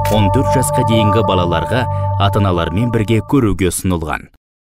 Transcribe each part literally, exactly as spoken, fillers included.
он төрт жасқа дейінгі балаларға ата-аналармен бірге көруге ұсынылған.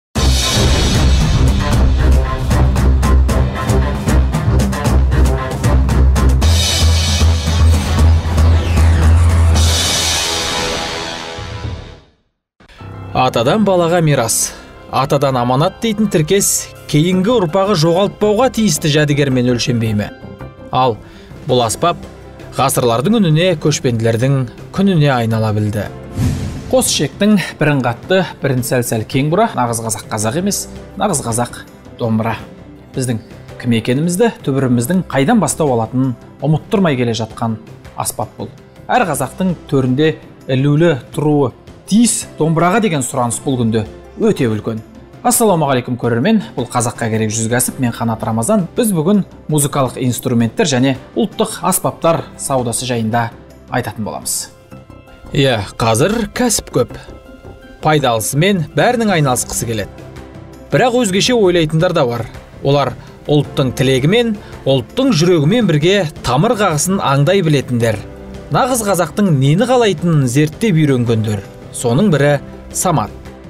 Атадан балаға мирас, атадан аманат дейтін тіркес кейінгі ұрпағы жоғалтпауға тиісті жәдігермен өлшенбейме. Ал бұл аспап ғасырлардың үніне, көшпенділердің күніне айнала білді. Қос ішектің бірін қатты, бірін сәл-сәл кең бұра, нағыз қазақ қазақ емес, нағыз қазақ домбыра. Біздің кім екенімізді, түбіріміздің қайдан бастау алатынын ұмыттырмай келе жатқан аспап бұл. Әр қазақтың төрінде ілулі тұруы тиіс домбыраға деген сұраныс бұл күнде өте үлкен. Ассалаумағалейкум көрермен, бұл қазаққа керек жүз кәсіп, мен Қанат Рамазан. Біз бүгін музыкалық инструменттер және ұлттық аспаптар саудасы жайында айтатын боламыз. Иә, қазір кәсіп көп. Пайдалысымен бәрінің айналысқысы келеді. Бірақ өзгеше ойлайтындар да бар. Олар ұлттың тілегімен, ұлттың жүрегімен бірге тамыр қағысын аңдай білетіндер. Нағыз қазақтың нені қалайтынын зерттеп үйренгендер. Соның бірі Самат.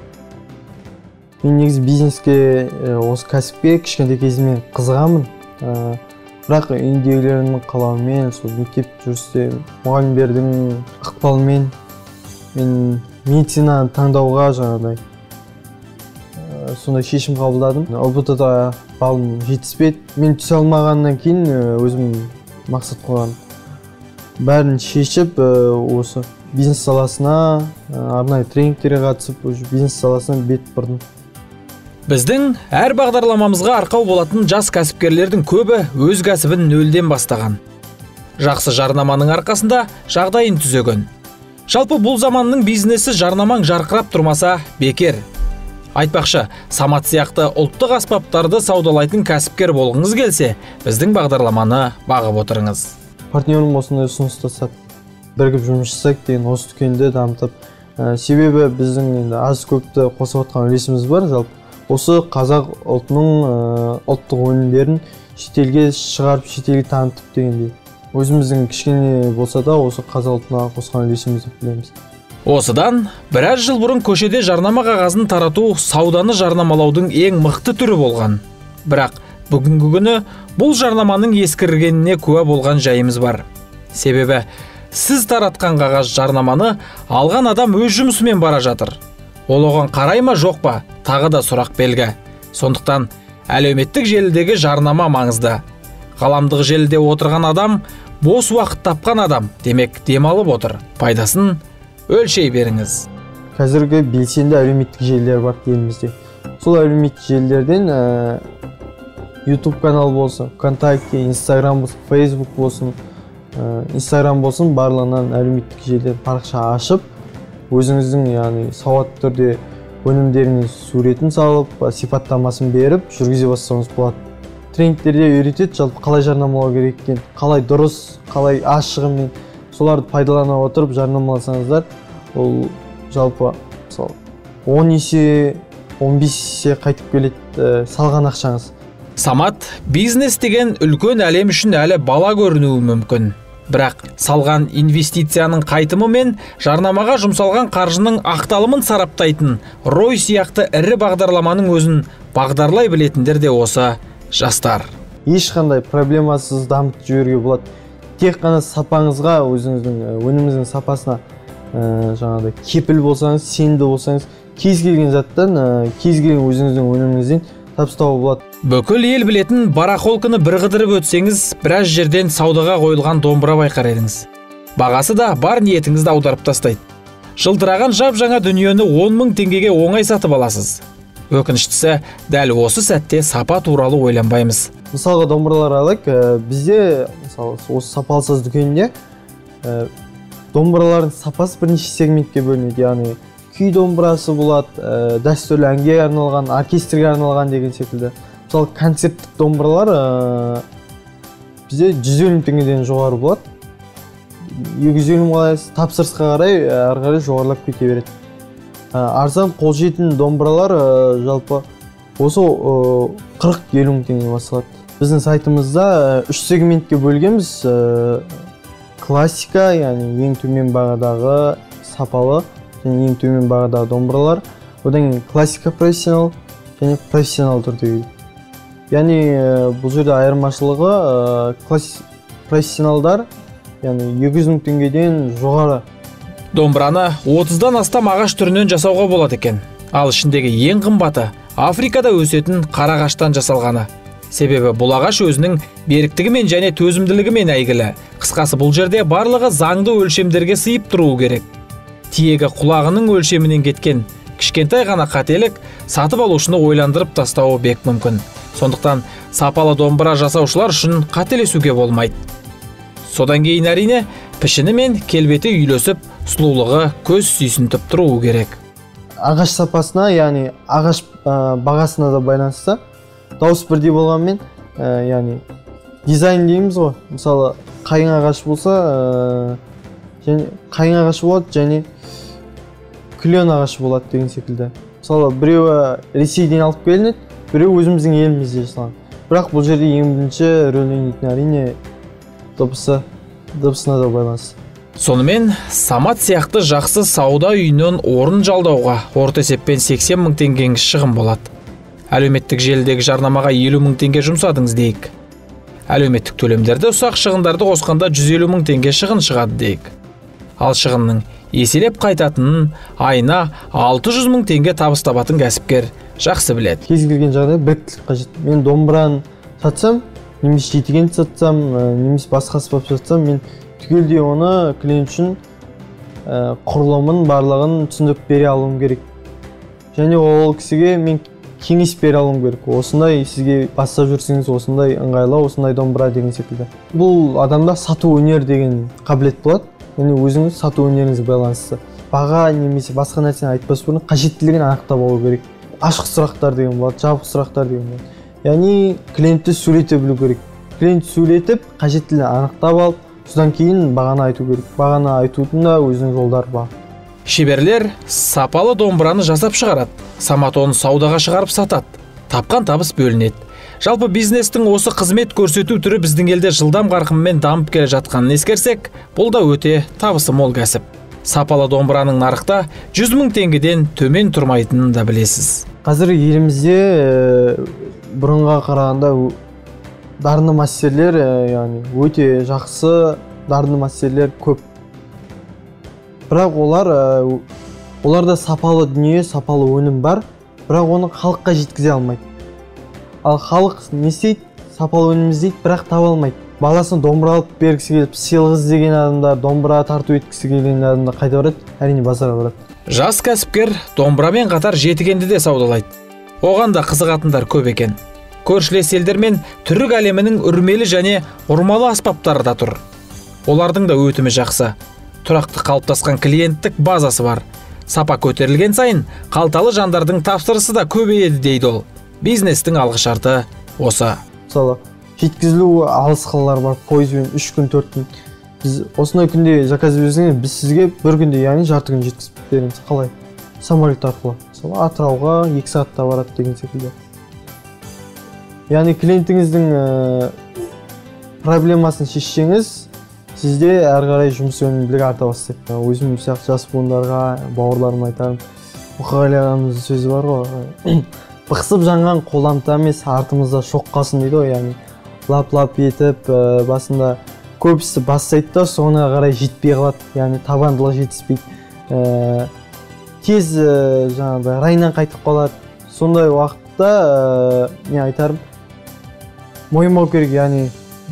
Мен негізі бизнеске, осы кәсіпке кішкентай кезімнен қызығамын. Бірақ үйіндегілердің қалауымен, сол мектеп жүрісте мұғалімдердің ықпалымен мен медицинаны таңдауға жаңағыдай сондай шешім қабылдадым. ұбт-да балым жетіспеді. Мен түсе алмағаннан кейін өзім мақсат қойған. Бәрін шешіп, осы бизнес саласына арнайы тренингтерге қатысып, бизнес саласына бет бұрдым. Біздің әр бағдарламамызға арқау болатын жас кәсіпкерлердің көбі өз кәсібін нөлден бастаған. Жақсы жарнаманың арқасында жағдайын түзеген. Жалпы бұл заманның бизнесі жарнамаң жарқырап тұрмаса бекер. Айтпақшы, Самат сияқты ұлттық аспаптарды саудалайтын кәсіпкер болғыңыз келсе, біздің бағдарламаны бағып отырыңыз. Партнерім осындай ұсыныс тастап, бірігіп жұмыс жасайық деген осы дүкенді дамытып, себебі біздің аз көпті қосып отқан үлесіміз бар. Жалпы осы қазақ ұлтының ұлттық өнімдерін шетелге шығарып, шетелге танытып дегендей. Өзіміздің кішкене болса да осы қазақ ұлтына қосқан үлесіміз деп білеміз. Осыдан біраз жыл бұрын көшеде жарнама қағазын тарату сауданы жарнамалаудың ең мықты түрі болған. Бірақ бүгінгі күні бұл жарнаманың ескіргеніне куә болған жайымыз бар. Себебі сіз таратқан қағаз жарнаманы алған адам өз жұмысымен бара жатыр. Ол оған қарай ма жоқ па, тағы да сұрақ белгі. Сондықтан әлеуметтік желідегі жарнама маңызды. Ғаламдық желіде отырған адам бос уақыт тапқан адам, демек демалып отыр. Пайдасын өлшей беріңіз. Қазіргі белсенді әлеуметтік желілер бар елімізде. Сол әлеуметтік желілерден YouTube канал болсын, ВКонтакте, Инстаграм болсын, Фейсбук болсын, Инстаграм болсын, барлығынан әлеуметтік желілер парақша ашып, өзіңіздің яғни сауатты түрде өнімдерінің суретін салып, сипаттамасын беріп, жүргізе бастауыңыз болады. Тренингтерде үйретеді, жалпы қалай жарнамалау керек екен, қалай дұрыс, қалай ашығымен соларды пайдалана отырып жарнамаласаңыздар, ол жалпы он есе, он бес есе қайтып келеді салған ақшаңыз. Самат, бизнес деген үлкен әлем үшін әлі бала көрінуі мүмкін. Бірақ салған инвестицияның қайтымы мен жарнамаға жұмсалған қаржының ақталымын сараптайтын Рой сияқты ірі бағдарламаның өзін бағдарлай білетіндер де осы жастар. Ешқандай проблемасыз дамытып жіберуге болады. Тек қана сапаңызға, өзіңіздің өніміңіздің сапасына жаңағыдай кепіл болсаңыз, сенімді болсаңыз, кез келген заттан, кез келген өзіңіздің өніміңізден табыстауға болады. Бүкіл ел білетін барахолканы бір қыдырып өтсеңіз, біраз жерден саудаға қойылған домбыра байқар едіңіз. Бағасы да бар ниетіңізді аударып тастайды. Жылтыраған жап жаңа дүниені он мың теңгеге оңай сатып аласыз. Өкініштісі, дәл осы сәтте сапа туралы ойланбаймыз. Мысалға домбыралар алайық, бізде мысалы осы сапалсыз дүкенінде домбыралардың сапасы бірнеше сегментке бөлінеді. Яғни күй домбырасы болады, дәстүрлі әнге арналған, оркестрге арналған деген секілді. Мысалы концерттік домбыралар бізде жүз елу теңгеден жоғары болады. екі жүз елу қалай тапсырысқа қарай ары қарай жоғарылап кете береді. Арзан қолжетімді домбыралар жалпы осы қырық елу мың теңге басталады. Біздің сайтымызда үш сегментке бөлгенбіз. Классика, яғни ең төмен бағадағы, сапалы және ең төмен бағадағы домбыралар. Одан кейін классика профессионал және профессионал түрдегі. Яғни бұл жерде айырмашылығы профессионалдар яғни екі жүз мың теңгеден жоғары. Домбыраны отыздан астам ағаш түрінен жасауға болады екен. Ал ішіндегі ең қымбаты Африкада өсетін қара ағаштан жасалғаны. Себебі бұл ағаш өзінің беріктігімен және төзімділігімен әйгілі. Қысқасы бұл жерде барлығы заңды өлшемдерге сыйып тұруы керек. Тиегі құлағының өлшемінен кеткен кішкентай ғана қателік сатып алушыны ойландырып тастауы бек мүмкін. Сондықтан сапалы домбыра жасаушылар үшін қателесуге болмайды. Содан кейін әрине пішіні мен келбеті үйлесіп, сұлулығы көз сүйсінтіп тұруы керек. Ағаш сапасына, яғни ағаш бағасына да байланысты. Дауыс бірдей болғанмен, яғни дизайн дейміз ғой. Мысалы, қайың ағаш болса, және қайың ағашы болады және күлен ағашы болады деген секілді. Мысалы, біреуі Ресейден алып келінеді, біреу өзіміздің елімізде жасалған. Бірақ бұл жерде ең бірінші рөл ойнайтын әрине дыбысы, дыбысына да байланысты. Сонымен, Самат сияқты жақсы сауда үйінен орын жалдауға орта есеппен сексен мың теңгеңіз шығын болады. Әлеуметтік желідегі жарнамаға елу мың теңге жұмсадыңыз дейік. Әлеуметтік төлемдерді ұсақ шығындарды қосқанда жүз елу мың теңге шығын шығады дейік. Ал шығынның еселеп қайтатынын айына алты жүз мың теңге табыс табатын кәсіпкер жақсы біледі. Кез келген жағдай біліктілік қажет. Мен домбыраны сатсам, немесе жетігенді сатсам, немесе басқа аспап сатсам, мен түгелдей оны клиент үшін құрылымын барлығын түсіндіріп бере алуым керек. Және ол кісіге мен кеңес бере алуым керек. Осындай сізге бастап жүрсеңіз, осындай ыңғайлы, осындай домбыра деген секілді. Бұл адамда сату өнер деген қабілет болады. Яғни өзіңіз сату өнеріңіз байланысты. Баға немесе басқа нәрсені айтпас бұрын қажеттілігін анықтап алу керек. Ашық сұрақтар деген болады, жабық сұрақтар деген болады. Яғни клиентті сөйлете білу керек. Клиент сөйлетіп, қажеттілігін анықтап алып, содан кейін бағаны айту керек. Бағаны айтудың да өзінің жолдары бар. Шеберлер сапалы домбыраны жасап шығарады. Самат оны саудаға шығарып сатады. Тапқан табыс бөлінеді. Жалпы бизнестің осы қызмет көрсету түрі біздің елде жылдам қарқынмен дамып келе жатқанын ескерсек, бұл да өте табысы мол кәсіп. Сапалы домбыраның нарықта жүз мың теңгеден төмен тұрмайтынын да білесіз. Қазір елімізде бұрынға қарағанда дарынды мастерлер, яғни өте жақсы дарынды мастерлер көп. Бірақ олар оларда сапалы дүние, сапалы өнім бар, бірақ оны халыққа жеткізе алмайды. Ал халық не істейді? Сапалы өнім іздейді, бірақ таба алмайды. Баласын домбыра алып бергісі келіп, сыйлық іздеген адамдар, домбыра тарту еткісі келген адамдар қайда барады? Әрине базарға барады. Жас кәсіпкер домбырамен қатар жетігенді де саудалайды. Оған да қызығатындар көп екен. Көршілес елдермен түрік әлемінің үрмелі және ұрмалы аспаптары да тұр. Олардың да өтімі жақсы. Тұрақты қалыптасқан клиенттік базасы бар. Сапа көтерілген сайын қалталы жандардың тапсырысы да көбейеді дейді ол. Бизнестің алғышарты осы. Мысалы, жеткізілу алыс қалалар бар, пойызбен үш күн, төрт күн. Біз осындай күнде заказ берсеңіз, біз сізге бір күнде, яғни жарты күн жеткізіп береміз. Қалай? Самолет арқылы. Мысалы, Атырауға екі сағатта барады деген секілді. Яғни клиентіңіздің проблемасын шешсеңіз, сізде әрі қарай жұмыс өнімділігі арта бастайды. Өзім сияқты жас буындарға, бауырларыма айтарым, Мұқағали ағамыздың сөзі бар ғой. Бықсып жанған қоламта емес, артымызда шоқ қалсын дейді ғой. Яғни лап-лап етіп, басында көбісі бастайды да, соңына қарай жетпей қалады. Яғни табандылық жетіспейді. Тез жаңағыдай райынан қайтып қалады. Сондай уақытта не айтарым, мойымау керек. Яғни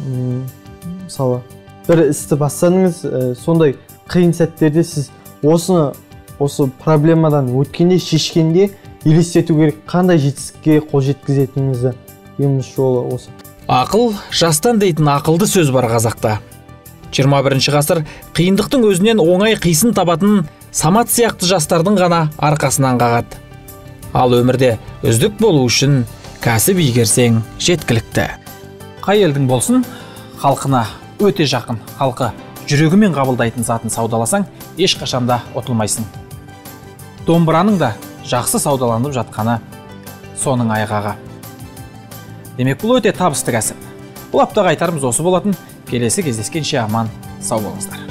мысалы бір істі бастадыңыз, сондай қиын сәттерде сіз осыны осы проблемадан өткенде, шешкенде елестету керек, қандай жетістікке қол жеткізетініңізді. Еміз жолы осы. Ақыл жастан дейтін ақылды сөз бар қазақта. жиырма бірінші ғасыр қиындықтың өзінен оңай қисын табатын Самат сияқты жастардың ғана арқасынан қағады. Ал өмірде үздік болу үшін кәсіп игерсең жеткілікті. Қай елдің болсын, халқына өте жақын, халқы жүрегімен қабылдайтын затын саудаласаң, ешқашанда ұтылмайсың. Домбыраның да жақсы саудаланып жатқаны соның айғағы. Демек, бұл өте табысты кәсіп. Бұл аптаға айтарымыз осы болатын. Келесі кездескенше аман сау болыңыздар.